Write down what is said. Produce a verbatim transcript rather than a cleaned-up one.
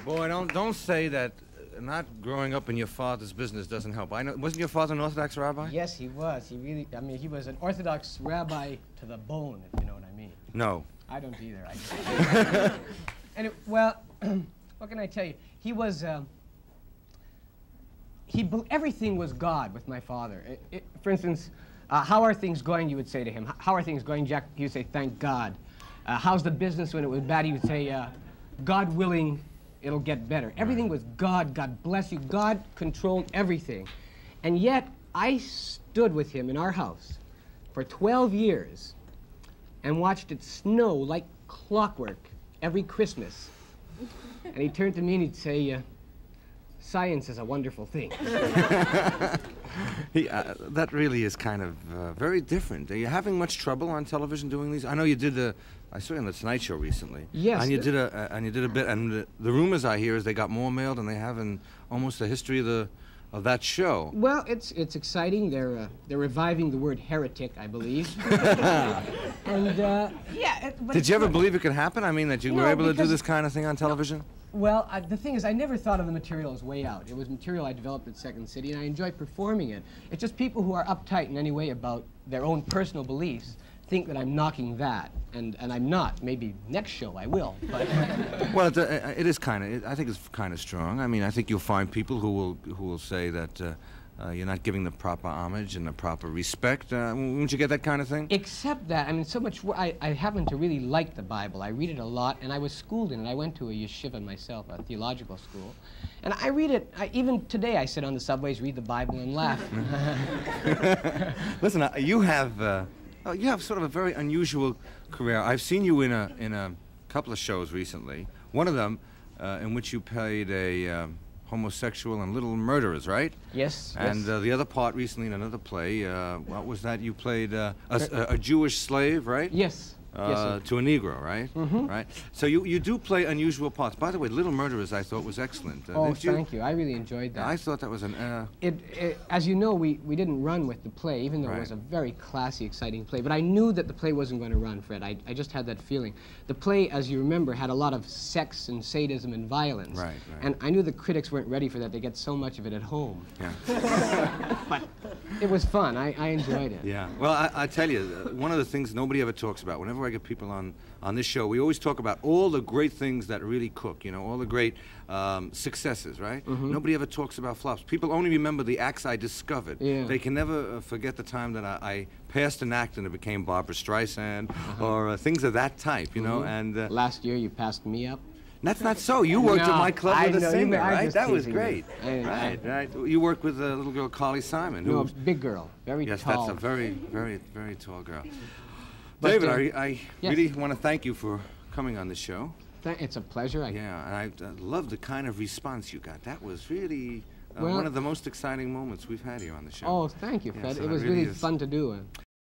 Boy, don't don't say that uh, not growing up in your father's business doesn't help. I know, wasn't your father an Orthodox rabbi? Yes, he was. He really, I mean, he was an Orthodox rabbi to the bone, if you know what I mean. No. I don't either. I just and it, well, what can I tell you? He was. Um, he bel- everything was God with my father. It, it, for instance, uh, how are things going? You would say to him. How are things going, Jack? He would say, "Thank God." Uh, how's the business when it was bad? He would say, uh, "God willing, it'll get better." Everything was God. God bless you. God controlled everything, and yet I stood with him in our house for twelve years. And watched it snow like clockwork every Christmas. And he'd turn to me and he'd say, uh, "Science is a wonderful thing." he, uh, that really is kind of uh, very different. Are you having much trouble on television doing these? I know you did a, I saw you on the Tonight Show recently. Yes. And you did a, uh, and you did a bit, and the, the rumors I hear is they got more mail than they have in almost the history of the, of that show. Well, it's it's exciting. They're uh, they're reviving the word heretic, I believe. and uh, yeah. It, but Did you ever believe it could happen? I mean, that you No, were able to do because- this kind of thing on television? Well, I, the thing is, I never thought of the material as way out. It was material I developed at Second City, and I enjoy performing it. It's just people who are uptight in any way about their own personal beliefs think that I'm knocking that, and, and I'm not. Maybe next show I will, but... Well, it, uh, it is kind of, I think it's kind of strong. I mean, I think you'll find people who will, who will say that uh, uh, you're not giving the proper homage and the proper respect. Uh, won't you get that kind of thing? Except that, I mean, so much, wo- I, I happen to really like the Bible. I read it a lot, and I was schooled in it. I went to a yeshiva myself, a theological school. And I read it, I, even today I sit on the subways, read the Bible, and laugh. Listen, uh, you have, uh, oh, you have sort of a very unusual career. I've seen you in a, in a couple of shows recently. One of them uh, in which you played a um, homosexual and Little Murderers, right? Yes, And yes. uh, the other part recently in another play, uh, what was that? You played uh, a, s- a- a Jewish slave, right? Yes, Uh, yes, sir. to a Negro, right? Mhm. Right. So you, you do play unusual parts. By the way, Little Murderers I thought was excellent. Uh, Oh, didn't you? thank you. I really enjoyed that. I thought that was an. Uh, It, it, as you know, we, we didn't run with the play, even though Right. it was a very classy, exciting play. But I knew that the play wasn't going to run, Fred. I, I just had that feeling. The play, as you remember, had a lot of sex and sadism and violence. Right, right. And I knew the critics weren't ready for that. They get so much of it at home. yeah. But it was fun. I, I enjoyed it. Yeah. Well, I, I tell you, uh, one of the things nobody ever talks about. Whenever I get people on on this show, we always talk about all the great things that really cook. You know, all the great um, successes, right? Mm-hmm. Nobody ever talks about flops. People only remember the acts I discovered. Yeah. They can never uh, forget the time that I, I passed an act and it became Barbra Streisand, or uh, things of that type. You know, Mhm. and. Uh, Last year, you passed me up. That's not so. You worked No, at my club I with a know, you singer, may- I'm right? just That was teasing you. great. I- I- Right, right. You worked with a little girl, Carly Simon. No, Who, a big girl. Very yes, tall. that's a very, very, very tall girl. But, David, uh, I, I yes. really want to thank you for coming on the show. Th- It's a pleasure. I, Yeah, and I uh, love the kind of response you got. That was really uh, Well- one of the most exciting moments we've had here on the show. Oh, thank you, Yes, Fred. and It it was really really is. fun to do. Uh,